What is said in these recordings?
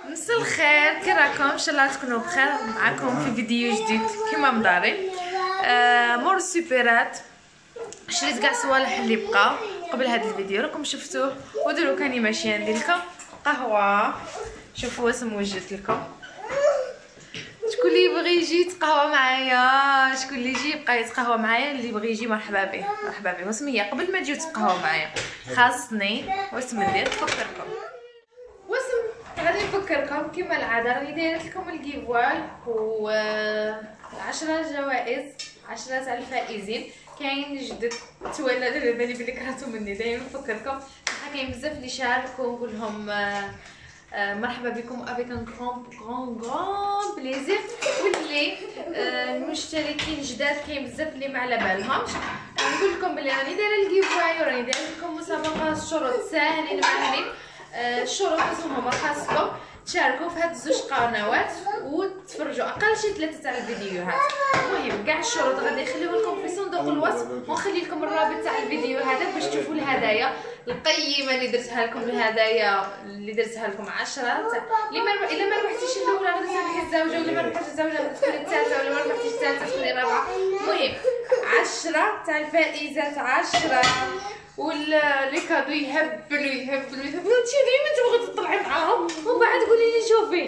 مساء الخير، كي راكم؟ ان شاء الله تكونوا بخير. معكم في فيديو جديد كيما مداري. مور السوبرات شريت كاع صوالح اللي بقاو قبل هذا الفيديو، راكم شفتوه. ودروك راني ماشيه ندير لكم قهوه. شوفوا واش موجدت لكم. شكون اللي يبغي يجي يتقهوى معايا؟ شكون اللي يجي يبقى يتقهوى معايا؟ اللي يبغي يجي مرحبا به مرحبا به. واسمي قبل ما تجيو تقهوى معايا خاصني واسم ندير نفكركم. غادي نفكركم كما العاده، راني دايره لكم الكيفواي و 10 جوائز، 10 تاع الفائزين. كاين جدد تولى على بالي بلي كرهتو مني. دايما نفكركم كاين بزاف اللي شاركوا، نقول لهم مرحبا بكم افيك ان غران بليزير. واللي المشتركين جداد كاين بزاف اللي ما على بالهمش. نقول لكم بلي راني دايره الكيفواي وراني دايره لكم مسابقه. الشروط ساهلين معلين. الشروط هما خاصكم تشاركوا في هاد الزوج قنوات وتفرجوا اقل شي 3 تاع الفيديوهات. المهم كاع الشروط غادي نخليو لكم في صندوق الوصف، ونخلي لكم الرابط تاع الفيديو هذا باش تشوفوا الهدايا القيمه اللي درتها لكم. الهدايا اللي درتها لكم 10 تاع الا ما ربحتيش الاولى غادي تربحي الزوجه، ولا ما ربحتيش الزوجه غادي تكوني الثالثه، ولا ما ربحتيش الثالثه تكوني الرابعه. المهم 10 تاع الفائزات 10. واللي كادو يهبلوا انت ديما تبغي تطلعي معاهم ومن بعد تقولي لي شوفي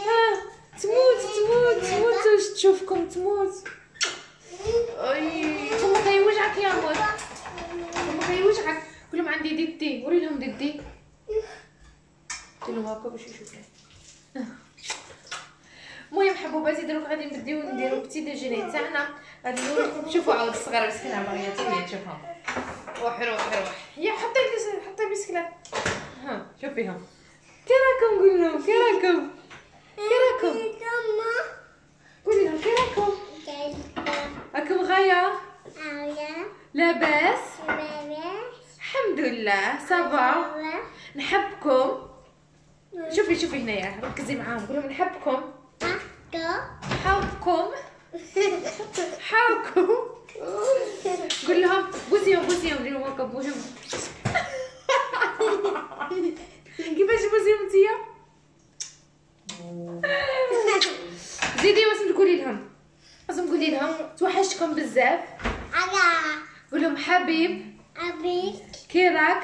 تموت واش تشوفكم تموت. اي فمك يوجعك يا مول، فمك يوجعك. قول لهم عندي ديدي، وري لهم ديدي، قلت لهم هكا باش يشوفوا. المهم حبوباتي دروك غادي نبداو نديرو بتي ديجيني تاعنا. غادي نوريكم. شوفوا عاود الصغار مسكينه باغيه تولي تشوفهم. روحي يا حطي بسكلات. ها شوفيهم كي راكم. قولي لهم كي راكم قولي لهم كي راكم غايه لاباس الحمد لله صافا. نحبكم. شوفي هنايا ركزي معاهم. قولي لهم نحبكم حاوكم. قول لهم بوسيهم ديروا هكا بوسيهم. كيفاش بوسيهم نتيا؟ زيدي واسم تقولي لهم. قولي لهم توحشتكم بزاف. قول لهم حبيب كي راك؟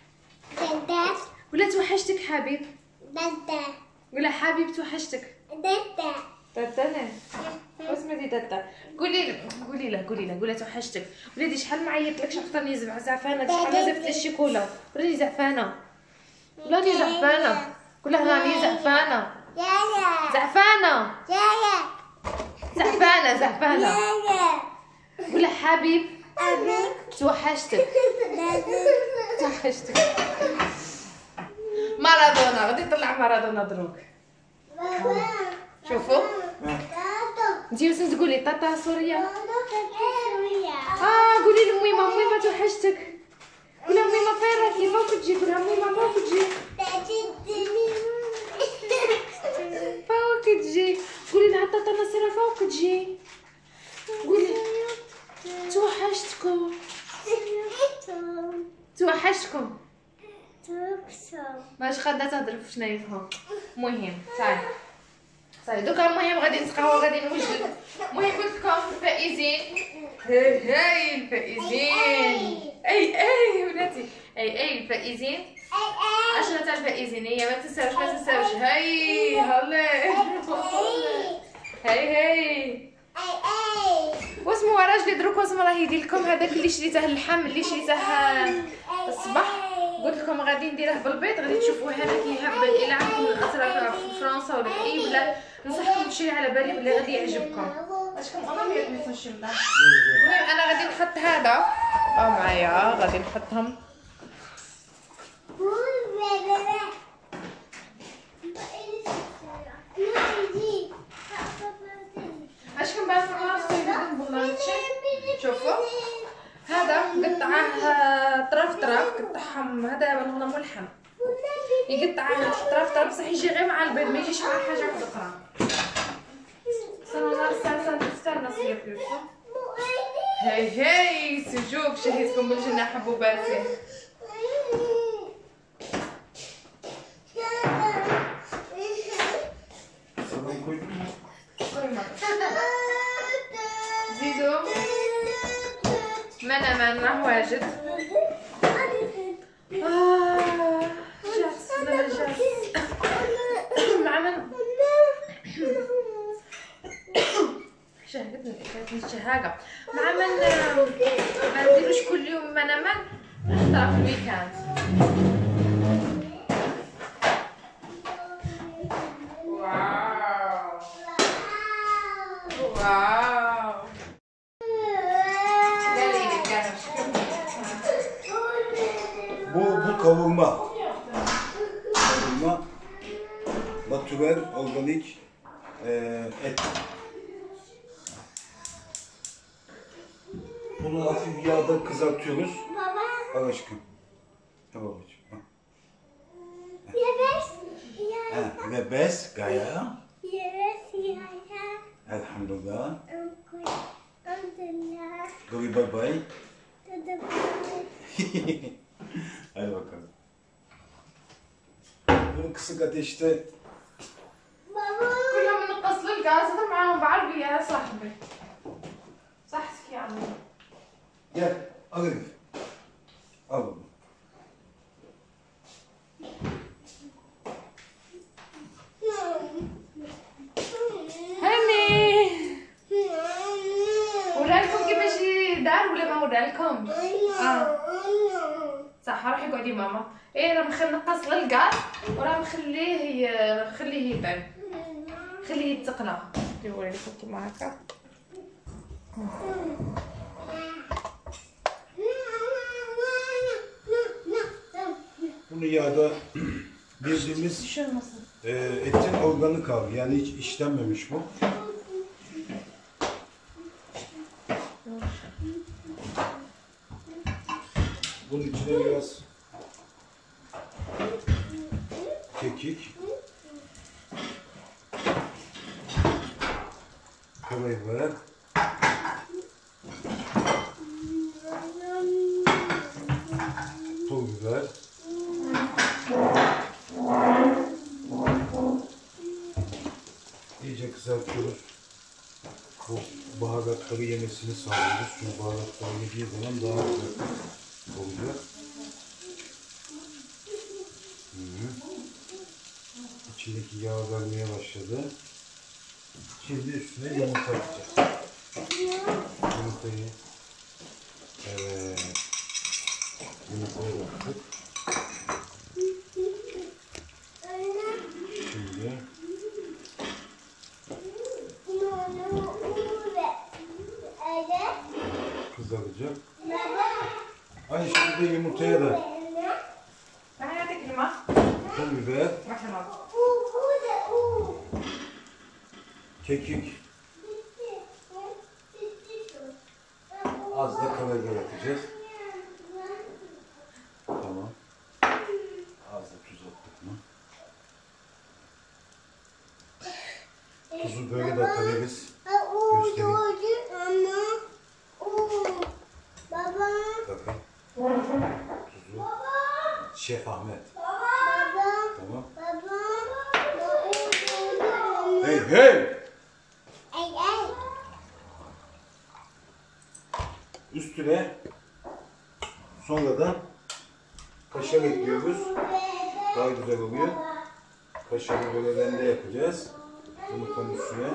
ولا توحشتك حبيب؟ ولا حبيب توحشتك؟ تاتا واسمها دي تاتا. قولي له توحشتك. ولادي شحال ما عيطتلكش اختارني زعفانه. شحال ما زفت الشيكولا راني زعفانه. قول له راني زعفانه. قول له حبيب توحشتك. مارادونا غادي نطلع مارادونا دروك. شوفوا انتي واش تقولي طاطا سوريا؟ قولي لميمه توحشتك. قولي لها ميمه فين راكي؟ فوق تجي. قولي لها ميمه فوق تجي. قولي لها طاطا نصيره فوق تجي. قولي توحشتكم. ماش غادا تهضر شنو يفهم. المهم صاي دوكا. المهم غادي نتقهوى غادي نوجد. المهم قلت لكم الفائزين. هاي الفائزين. اي ولاتي. اي الفائزين 10 تاع الفائزين. هي ما تنساوش. هاي هلا هاي واسمو راجلي دروك. واسمو راه يدير لكم هذاك اللي شريته اللحم اللي شريته الصباح. قلت لكم غادي نديره بالبيض. غادي تشوفوه هذا كيهبل. الا عندكم الاسرة في فرنسا ولا في اي بلاد ننصحكم بشي على بالي بلي غادي يعجبكم. اشكون انا ما يعجبنيش المهم انا غادي نحط هذا معايا. غادي نحطهم. اش كنبان في راسي. شوفوا هذا قطعه طرف قطعهم. هذا بالغلا ملحم يقطعه طرف بصح يجي غير مع البيض، ما يجيش مع حاجه واحده اخرى. استنى صيفي. هاي سجوك شهيتكم بالجنه حبوباتي. المنمن راه واجد. جاهز ولا جاهز؟ مع من شهقتني كانت الشهاقة مع من ما نديروش كل يوم منمن نختار في الويكاند. واو واو Bu kavurma. Natürel, organik et. Bunu hafif yağda kızartıyoruz. Al aşkım. Ha babacığım. Lebes, gaya. Elhamdülillah. Gobi bye bye. Hadi bakalım. Bunu kısık ateşte كلهم نقص للغاز هذا معاهم بعربي يا صاحبي. صح سكي عمي. gel al Elif. Al bunu. هني ورالكم كيفاش يدار ولا ما ورالكم؟ صح روحي اقعدي ماما. ايه راه نقص للغاز وراه نخليه يبان خليه يتقلى. نوري لكم كيما هكا. Bunu yağda bildiğimiz etin organik hali, yani hiç işlenmemiş bu. Bunun içine biraz kekik, karabiber, pul biber, iyice kızartıyoruz. Bu baharatları yemesini sağlıyoruz. Çünkü baharatları yediği zaman daha güzel oluyor. İçindeki yağ vermeye başladı. Şimdi üstüne yumurta atacağız. Yumurtayı, evet, yumurtayı attık. Şimdi kızaracak. Aynı şekilde yumurtaya da pul biber, kekik, az da karabiber atacağız. Tamam. Az da tuz attık mı? Tuzu böyle de atabiliriz. Göstereyim. Bakın. Tuzu. Şef Ahmet. Tamam. Hey hey! Üstüne sonradan kaşar ekliyoruz. Daha güzel oluyor. Kaşarı böyle rende yapacağız. Yumurtanın üstüne.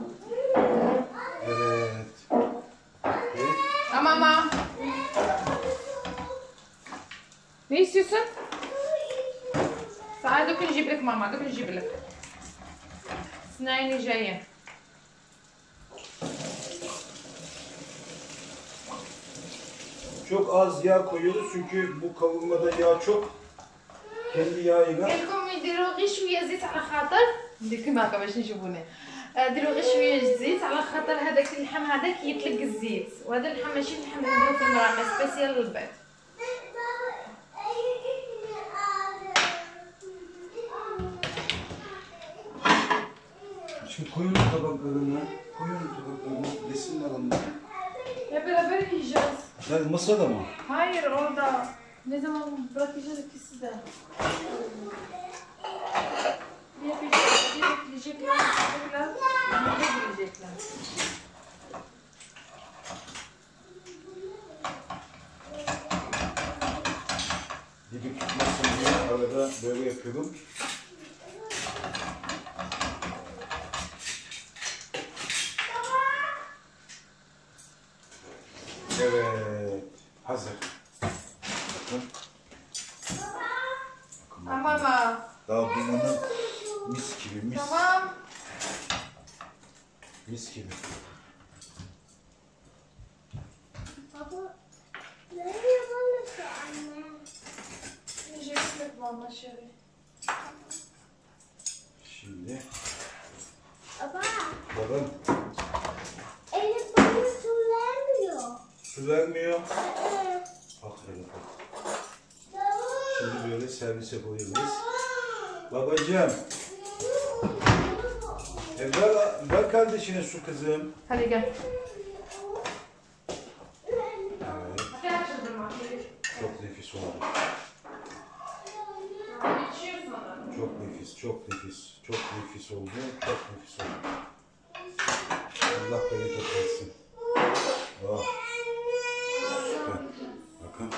Evet. Mama. Ne istiyorsun? تعال دوك نجيب لك ماما دوك نجيب لك. سنايني جايين. Çok az yağ koyuyoruz çünkü bu kavurmada yağ çok. Kendi yağıyla. لكم يديروا غير شويه زيت على خاطر ندير كيما هكا باش نشوفوني. ديروا غير شويه زيت على خاطر هذاك اللحم هذاك يطلق الزيت وهذا اللحم ماشي اللحم اللي نديرو في المراقه سبيسيال للبيض. Şimdi koyun tabaklarını, resimler onları. Ya beraber yiyeceğiz. Yani masada mı? Hayır orada. Ne zaman bırakacağız ikisi de. Bir bekleyecekler, bir girecekler. yapıyorum. Evet. Hazır. Bakın. Tamam. Daha dumanı mis gibi mis. Tamam. Mis gibi. Baba, nereye yapıyorsun anne? Şimdi. Baba, Bakın. Elif bana su vermiyor. Su vermiyor. Bak hele bak. Şimdi böyle servise koyuyoruz. Babacığım. Ver kardeşine su kızım. Hadi gel. Evet. Gel çıldırma. Çok nefis oldu. Çok nefis, çok nefis. Çok nefis oldu. Çok nefis oldu. Allah bereket versin. Oh. Süper. Bakın.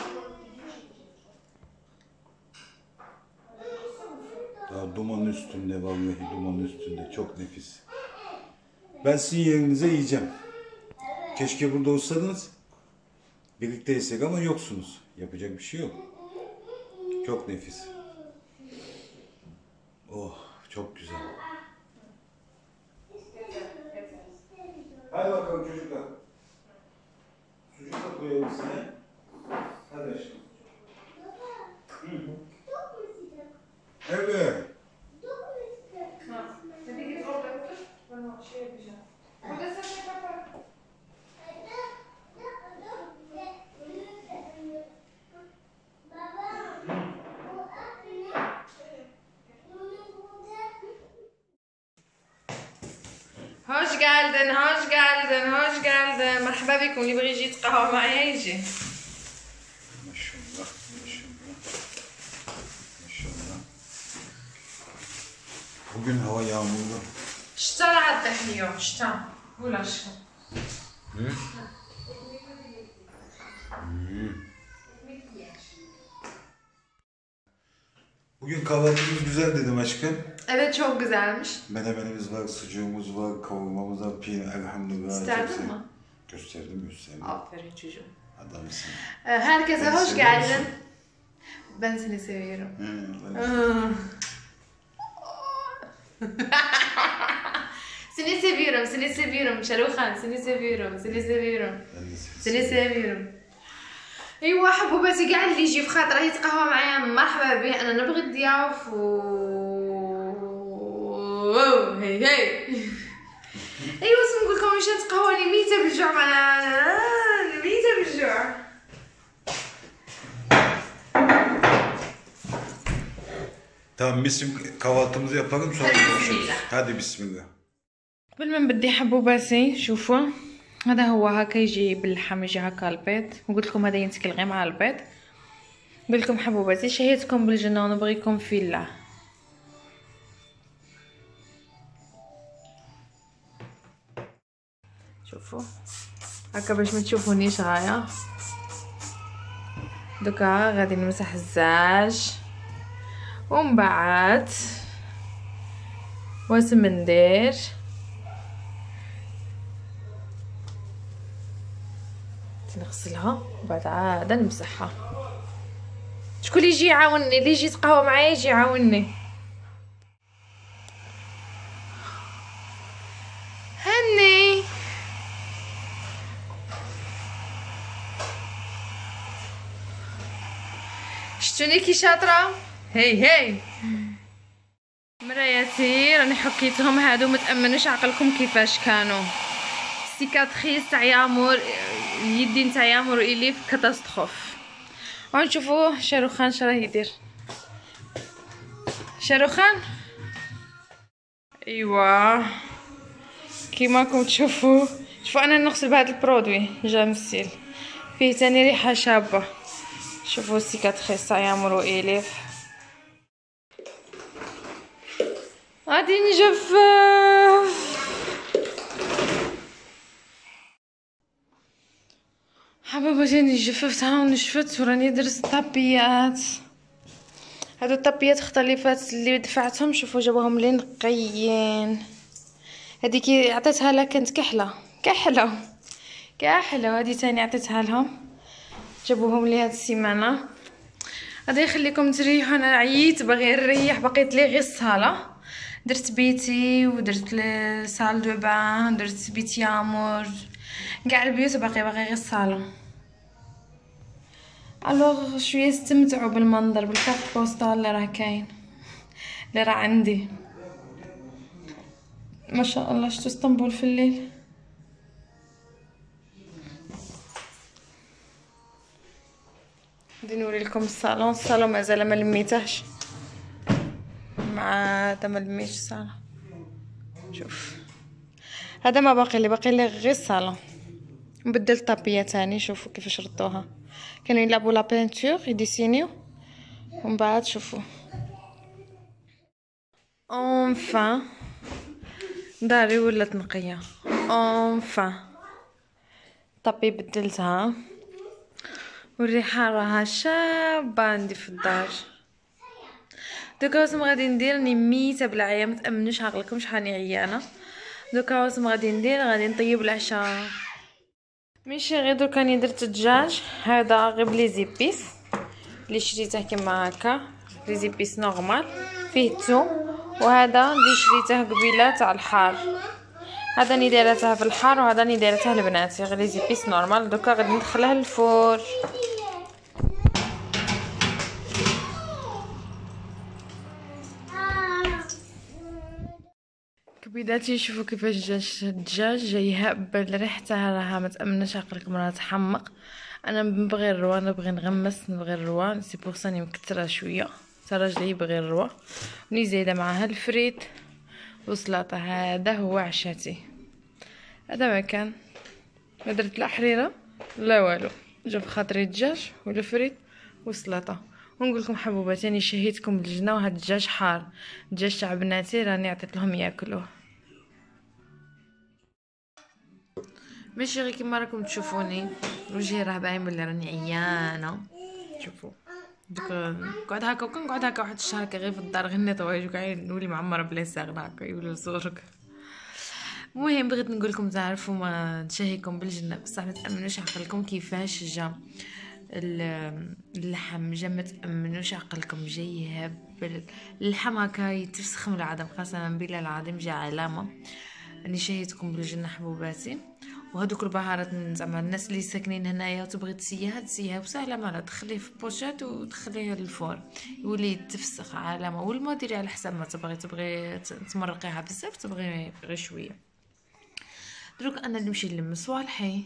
Daha duman üstünde, vallahi duman üstünde. Çok nefis. Ben sizin yerinize yiyeceğim. Keşke burada olsaydınız. Birlikte yesek ama yoksunuz. Yapacak bir şey yok. Çok nefis. Oh, çok güzel. Hadi bakalım çocuklar. Sucuk da koyalım size. Hadi aşkım. Evet. Hadi git orada otur. Ben o şey yapacağım. Burada sen şey yapar. hoş geldin, hoş geldin, hoş geldin. Merhaba bikum. اللي يبغي يجي يتقهوى معايا يجي. Maşallah, maşallah. Maşallah. Bugün hava yağmurlu. شتا راه عاد اليوم شتا ولا شتا. Bugün kahvaltımız güzel dedim aşkım. Evet çok güzelmiş. Menemenimiz var, sucuğumuz var, kavurmamız var, elhamdülillah. İsterdin mi? Gösterdim. Aferin çocuğum. Adamsın. Herkese Beni hoş seviyor geldin. musun? Ben seni seviyorum. Seni seviyorum, seni seviyorum. Şerukhan, seni seviyorum, seni seviyorum. seni seviyorum. ايوا حبوباتي كاع اللي يجي في خاطره يتقهوى معايا مرحبا به. انا نبغي الضياف هي ايوا نقول لكم واش نتقهواني ميته بالجوع ميته بالجوع. Tamam kahvaltımızı yapalım sonra Hadi görüşürüz. bismillah. Hadi bismillah. قبل ما نبدي حبوباتي شوفوا هذا هو هكا يجي باللحم يجي هكا البيض وقلت لكم هذا ينتكل غير مع البيض. قلت لكم حبوباتي شهيتكم بالجنة ونبغيكم في الله. شوفوا هكا باش ما تشوفونيش غايه. دوكا غادي نمسح الزاج ومن بعد واش مندير نغسلها وبعد عاد نمسحها. شكون اللي يجي يعاونني اللي يجي يتقهوى معايا يجي يعاونني. هني شتوني كي شاطره. هي مراياتي راني حكيتهم هادو متامنوش عقلكم كيفاش كانوا. سيكاتريس تاع يامور اليدين تاع يامور اليف كاتاستروف. ونشوفوا شاروخان شراه يدير. شاروخان ايوا كيما راكم تشوفوا. شوفوا انا نغسل بهذا البرودوي جامسيل فيه تاني ريحه شابه. شوفوا السيكاتريس تاع يامور واليف غادي نجفف. حبيبتي راني جففتها ونشفت وراني درت الطابيات. هادو الطابيات اختلفات اللي دفعتهم، شوفوا جابوهم لي نقيين. هذيك عطيتها لها كانت كحله وهذه ثاني عطيتها لهم، جابوهم لي هاد السيمانه. غادي نخليكم تريحوا، انا عييت باغي نريح، بقيت لي غير الصاله. درت بيتي ودرت الصال دو بان، درت بيت يامور، كاع البيوت باغي غير الصالون. الوغ شويه استمتعوا بالمنظر، بالكارت بوستال اللي راه كاين، اللي راه عندي. ما شاء الله شتو اسطنبول في الليل. غادي نوري لكم الصالون مازال ما لميتهش، مع هذا ما لميتش الصالون. شوف هذا ما باقي لي غير الصالون. نبدل الطابيه تاني، شوفوا كيفاش ردوها، كانوا يلعبوا لا بينتور يديسينيو، ومن بعد شوفوا اونفان داري ولات نقيه. اونفان الطابي بدلتها، والريحه راها شابه عندي في الدار. دوكا واسم غادي ندير، راني ميته بالعيا، متامنوش عقلكم شحال راني عيانه. دوكا واسم غادي ندير، غادي نطيب العشاء. ماشي غير دوكا راني درت الدجاج هذا غير بلي زيبيس اللي شريته كيما هكا، لي زيبيس نورمال فيه الثوم، وهذا اللي شريته قبيله تاع الحار، هذا راني دايرته في الحار، وهذا راني دايرته لبناتي غير لي زيبيس نورمال. دوكا غادي ندخلها للفور. كبيداتي شوفوا كيفاش جا الدجاج جاي هابل، ريحتها راها ما تامنش عقلكم، راها تحمق. انا نبغي الروا، نبغي نغمس، نبغي الروا، سي بور ساني مكثره شويه، حتى راجلي يبغي الروا. وني زايده معاها الفريت والسلطه. هذا هو عشاتي، هذا ما كان، ما درت لا حريره لا والو، جا في خاطري الدجاج والفريت والسلطه. ونقول لكم حبوباتي، راني شهيتكم بالجنه، وهذا الدجاج حار، الدجاج تاع بناتي راني عطيت لهم ياكلوه. ماشي غير كيما راكم تشوفوني وجهي راه باين بلي راني عيانه. شوفوا دوك نقعد هكا وكنقعد هكا واحد الشهر غير في الدار، غير نيطواج وكاع نولي معمره بلا ساغنا هكا يولوا صورك. المهم بغيت نقول لكم تعرفوا ما نشهيكم بالجنه، بصح ما تامنوش عقلكم كيفاش جا اللحم، جا ما تامنوش عقلكم جاي هبل. اللحم هكا يتفسخ من العظم، قسما بالله العظيم جا علامه. راني شهيتكم بالجنه حبوباتي. وهذوك البهارات زعما الناس اللي ساكنين هنايا وتبغي تسيها وسهله، مالا تخليه في بوشات وتخليه للفور يولي يتفسخ علامه. والما ديري على حسب ما تبغي تمرقيها بزاف، تبغي غير شويه. دروك انا نمشي نلم صوالحي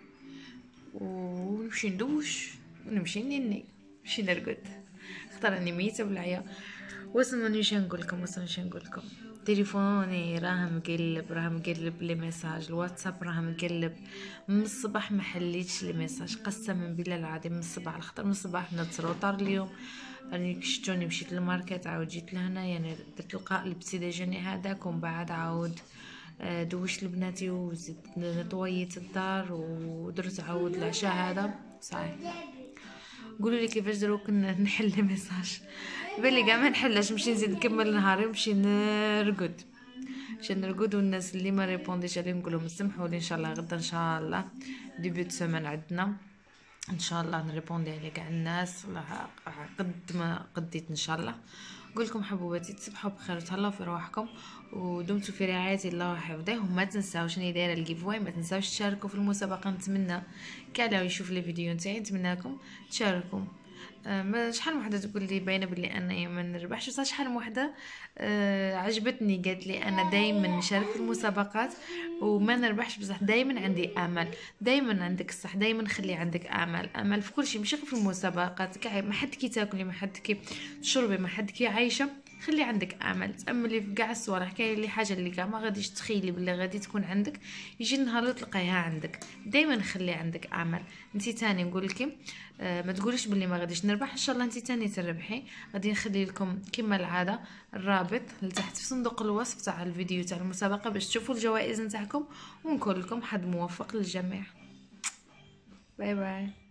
ونمشي ندوش ونمشي نمشي نرقد، خاطر راني ميته بالعيا. واسمعوني واش نقول لكم، تليفوني راه مقلب لي ميساج، الواتساب راه مقلب من الصباح، ما حليتش لي ميساج قسما بالله العظيم من الصباح. على خاطر من الصباح نتروطر اليوم، راني شفتوني مشيت للماركت، عاود جيت لهنا، يعني درت البتي ديجوني هذاك، ومن بعد عاود دوشت لبناتي وزدت نطويت الدار ودرت عاود العشاء هذا صاي. قولوا لي كيفاش دروك نحل لي ميساج، بالي كاع ما نحلش، نمشي نزيد نكمل نهاري ونمشي نرقد. والناس اللي ما ريبونديش عليهم نقول لهم سمحوا لي، ان شاء الله غدا ان شاء الله ديبي دو سيمين عندنا ان شاء الله نريبوندي على كاع الناس، قد ما قديت ان شاء الله. نقول لكم حبوباتي تصبحوا بخير وتهلاو في رواحكم ودمتوا في رعايه الله وحفظه. وما تنساوش راني دايره الجيف واي، ما تنساوش تشاركوا في المسابقه. نتمنى كاع اللي يشوف لي فيديو نتاعي نتمنى لكم تشاركوا. شحال من وحده تقول لي باينه بلي انا ما نربحش، بصح شحال من وحده عجبتني قالت لي انا دائما نشارك في المسابقات وما نربحش، بصح دائما عندي امل. دائما عندك الصح، دائما خلي عندك امل في كل شيء، ماشي غير في المسابقات كاع. ما حد كي تاكلي، ما حد كي تشربي، ما حد كي عايشه، خلي عندك امل، تاملي في كاع الصوالح. كاين لي حاجه اللي كاع ما غاديش تخيلي بلي غادي تكون عندك، يجي النهار اللي تلقايها عندك. دائما خلي عندك امل. انت تاني نقول لك ما تقوليش بلي ما غاديش نربح، ان شاء الله انت تاني تربحي. غادي نخلي لكم كما العاده الرابط لتحت في صندوق الوصف تاع الفيديو تاع المسابقه باش تشوفوا الجوائز نتاعكم، ونقول لكم حد موفق للجميع. باي باي.